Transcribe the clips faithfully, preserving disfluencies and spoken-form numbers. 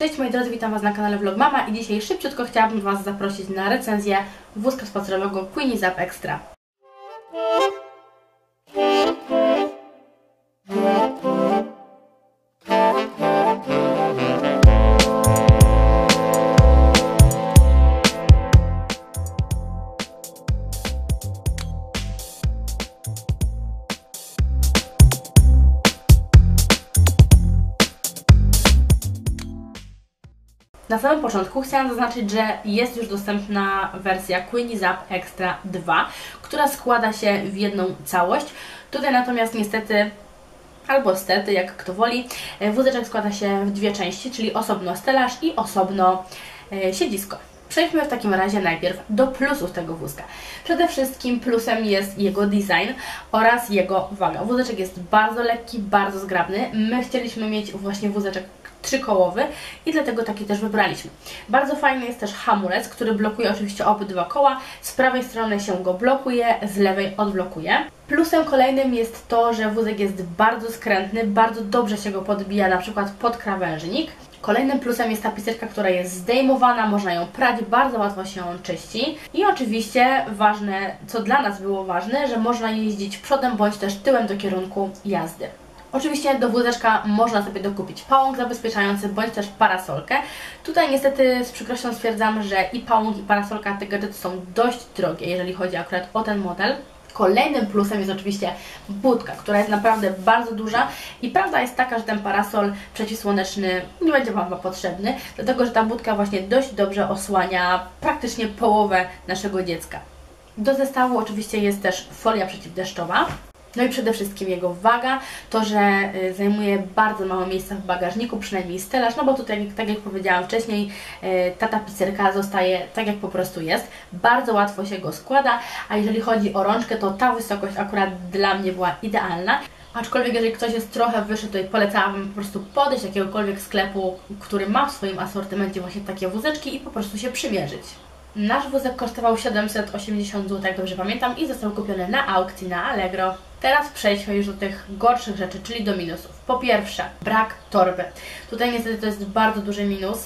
Cześć moi drodzy, witam Was na kanale Vlogmama i dzisiaj szybciutko chciałabym Was zaprosić na recenzję wózka spacerowego Queenie Zap Extra. Na samym początku chciałam zaznaczyć, że jest już dostępna wersja Queenie Zap Extra dwa, która składa się w jedną całość. Tutaj natomiast niestety, albo stety, jak kto woli, wózeczek składa się w dwie części, czyli osobno stelaż i osobno e, siedzisko. Przejdźmy w takim razie najpierw do plusów tego wózka. Przede wszystkim plusem jest jego design oraz jego waga. Wózeczek jest bardzo lekki, bardzo zgrabny. My chcieliśmy mieć właśnie wózeczek trzykołowy i dlatego taki też wybraliśmy. Bardzo fajny jest też hamulec, który blokuje oczywiście obydwa koła. Z prawej strony się go blokuje, z lewej odblokuje. Plusem kolejnym jest to, że wózek jest bardzo skrętny, bardzo dobrze się go podbija na przykład pod krawężnik. Kolejnym plusem jest tapicerka, która jest zdejmowana, można ją prać, bardzo łatwo się ją czyści. I oczywiście ważne, co dla nas było ważne, że można jeździć przodem bądź też tyłem do kierunku jazdy. Oczywiście do wózeczka można sobie dokupić pałąk zabezpieczający bądź też parasolkę. Tutaj niestety z przykrością stwierdzam, że i pałąk i parasolka, te gadżety są dość drogie, jeżeli chodzi akurat o ten model. Kolejnym plusem jest oczywiście budka, która jest naprawdę bardzo duża i prawda jest taka, że ten parasol przeciwsłoneczny nie będzie Wam potrzebny, dlatego że ta budka właśnie dość dobrze osłania praktycznie połowę naszego dziecka. Do zestawu oczywiście jest też folia przeciwdeszczowa. No i przede wszystkim jego waga, to, że zajmuje bardzo mało miejsca w bagażniku, przynajmniej stelaż, no bo tutaj, tak jak powiedziałam wcześniej, ta tapicerka zostaje tak jak po prostu jest. Bardzo łatwo się go składa, a jeżeli chodzi o rączkę, to ta wysokość akurat dla mnie była idealna. Aczkolwiek jeżeli ktoś jest trochę wyższy, to polecałabym po prostu podejść do jakiegokolwiek sklepu, który ma w swoim asortymencie właśnie takie wózeczki i po prostu się przymierzyć. Nasz wózek kosztował siedemset osiemdziesiąt złotych, jak dobrze pamiętam, i został kupiony na aukcji na Allegro. Teraz przejdźmy już do tych gorszych rzeczy, czyli do minusów. Po pierwsze, brak torby. Tutaj niestety to jest bardzo duży minus,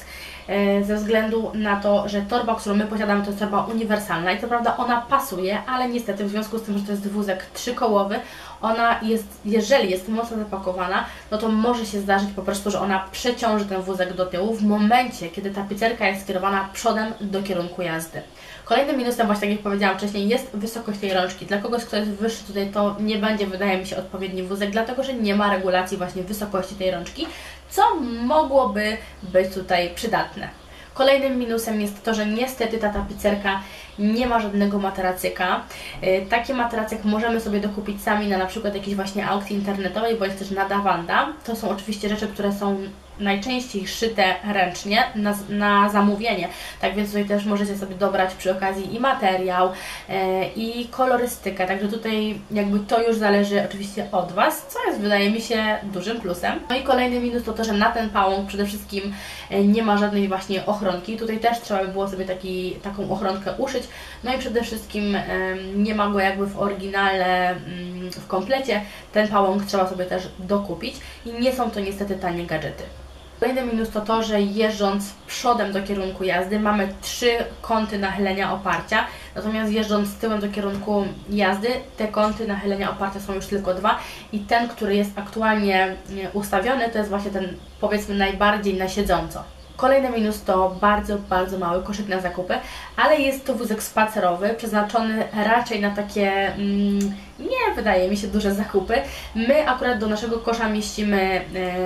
ze względu na to, że torba, którą my posiadamy, to jest torba uniwersalna i co prawda ona pasuje, ale niestety w związku z tym, że to jest wózek trzykołowy, ona jest, jeżeli jest mocno zapakowana, no to może się zdarzyć po prostu, że ona przeciąży ten wózek do tyłu w momencie, kiedy tapicerka jest skierowana przodem do kierunku jazdy. Kolejnym minusem, właśnie tak jak powiedziałam wcześniej, jest wysokość tej rączki. Dla kogoś, kto jest wyższy, tutaj to nie będzie, wydaje mi się, odpowiedni wózek, dlatego że nie ma regulacji właśnie wysokości tej rączki, co mogłoby być tutaj przydatne. Kolejnym minusem jest to, że niestety ta tapicerka nie ma żadnego materacyka. Yy, taki materacyk możemy sobie dokupić sami na na przykład jakiejś właśnie aukcji internetowej, bądź też na Davanda. To są oczywiście rzeczy, które są najczęściej szyte ręcznie na, na zamówienie, tak więc tutaj też możecie sobie dobrać przy okazji i materiał, yy, i kolorystykę, także tutaj jakby to już zależy oczywiście od Was, co jest, wydaje mi się, dużym plusem. No i kolejny minus to to, że na ten pałąk przede wszystkim yy, nie ma żadnej właśnie ochronki, tutaj też trzeba by było sobie taki, taką ochronkę uszyć, no i przede wszystkim yy, nie ma go jakby w oryginale, yy, w komplecie, ten pałąk trzeba sobie też dokupić i nie są to niestety tanie gadżety. Kolejny minus to to, że jeżdżąc przodem do kierunku jazdy mamy trzy kąty nachylenia oparcia, natomiast jeżdżąc tyłem do kierunku jazdy te kąty nachylenia oparcia są już tylko dwa i ten, który jest aktualnie ustawiony, to jest właśnie ten, powiedzmy, najbardziej na siedząco. Kolejny minus to bardzo, bardzo mały koszyk na zakupy, ale jest to wózek spacerowy, przeznaczony raczej na takie, mm, nie wydaje mi się, duże zakupy. My akurat do naszego kosza mieścimy e,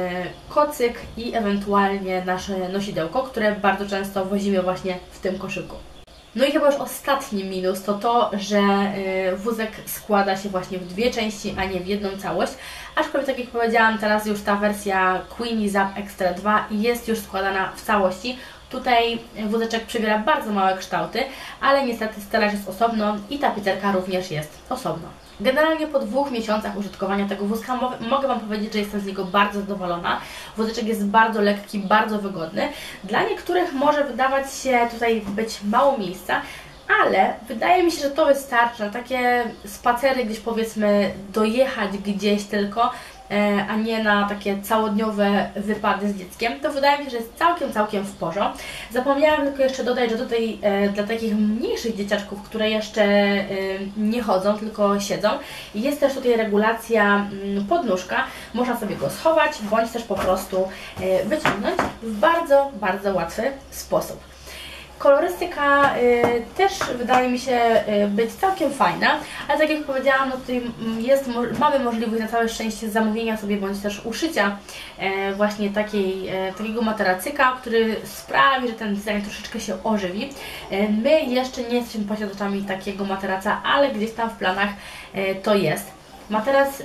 kocyk i ewentualnie nasze nosidełko, które bardzo często wozimy właśnie w tym koszyku. No i chyba już ostatni minus to to, że wózek składa się właśnie w dwie części, a nie w jedną całość. Aczkolwiek, tak jak powiedziałam, teraz już ta wersja Queenie Zap Extra dwa jest już składana w całości. Tutaj wózeczek przybiera bardzo małe kształty, ale niestety stelaż jest osobno i tapicerka również jest osobno. Generalnie po dwóch miesiącach użytkowania tego wózka mogę Wam powiedzieć, że jestem z niego bardzo zadowolona. Wózeczek jest bardzo lekki, bardzo wygodny. Dla niektórych może wydawać się tutaj być mało miejsca, ale wydaje mi się, że to wystarczy na takie spacery, gdzieś powiedzmy dojechać gdzieś tylko. a nie na takie całodniowe wypady z dzieckiem, to wydaje mi się, że jest całkiem, całkiem w porządku. Zapomniałam tylko jeszcze dodać, że tutaj dla takich mniejszych dzieciaczków, które jeszcze nie chodzą, tylko siedzą, jest też tutaj regulacja podnóżka. Można sobie go schować, bądź też po prostu wyciągnąć w bardzo, bardzo łatwy sposób. Kolorystyka y, też wydaje mi się y, być całkiem fajna, ale tak jak powiedziałam, no tutaj jest, mamy możliwość na całe szczęście zamówienia sobie bądź też uszycia y, właśnie takiej, y, takiego materacyka, który sprawi, że ten design troszeczkę się ożywi. Y, my jeszcze nie jesteśmy posiadaczami takiego materaca, ale gdzieś tam w planach y, to jest. Materac y,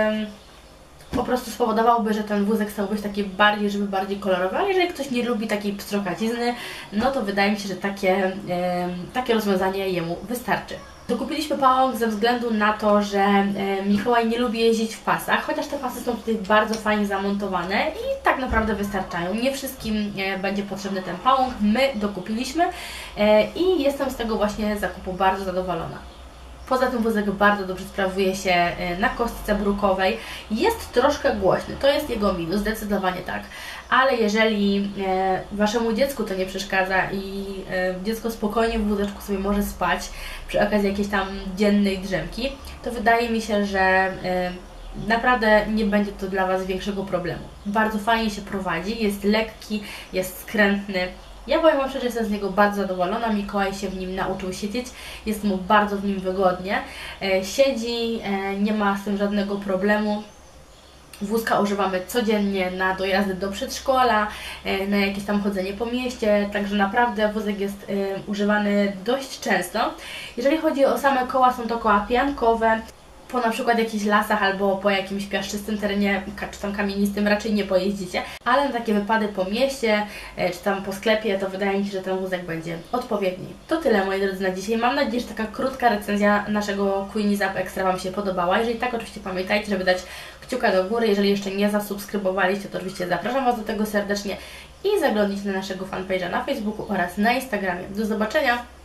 po prostu spowodowałby, że ten wózek stał być taki bardziej, żeby bardziej kolorowy, ale jeżeli ktoś nie lubi takiej pstrokacizny, no to wydaje mi się, że takie, yy, takie rozwiązanie jemu wystarczy. Dokupiliśmy pałąk ze względu na to, że yy, Mikołaj nie lubi jeździć w pasach, chociaż te pasy są tutaj bardzo fajnie zamontowane i tak naprawdę wystarczają. Nie wszystkim yy, będzie potrzebny ten pałąk, my dokupiliśmy yy, i jestem z tego właśnie zakupu bardzo zadowolona. Poza tym wózek bardzo dobrze sprawuje się na kostce brukowej. Jest troszkę głośny, to jest jego minus, zdecydowanie tak. Ale jeżeli e, Waszemu dziecku to nie przeszkadza i e, dziecko spokojnie w wózeczku sobie może spać przy okazji jakiejś tam dziennej drzemki, to wydaje mi się, że e, naprawdę nie będzie to dla Was większego problemu. Bardzo fajnie się prowadzi, jest lekki, jest skrętny. Ja powiem Wam szczerze, że jestem z niego bardzo zadowolona. Mikołaj się w nim nauczył siedzieć, jest mu bardzo w nim wygodnie. E, siedzi, e, nie ma z tym żadnego problemu. Wózka używamy codziennie na dojazdy do przedszkola, e, na jakieś tam chodzenie po mieście, także naprawdę wózek jest e, używany dość często. Jeżeli chodzi o same koła, są to koła piankowe. Po na przykład jakichś lasach albo po jakimś piaszczystym terenie, czy tam kamienistym raczej nie pojeździcie, ale na takie wypady po mieście, czy tam po sklepie, to wydaje mi się, że ten wózek będzie odpowiedni. To tyle, moi drodzy, na dzisiaj. Mam nadzieję, że taka krótka recenzja naszego Queenie Zap Extra Wam się podobała. Jeżeli tak, oczywiście pamiętajcie, żeby dać kciuka do góry. Jeżeli jeszcze nie zasubskrybowaliście, to oczywiście zapraszam Was do tego serdecznie i zaglądnijcie na naszego fanpage'a na Facebooku oraz na Instagramie. Do zobaczenia!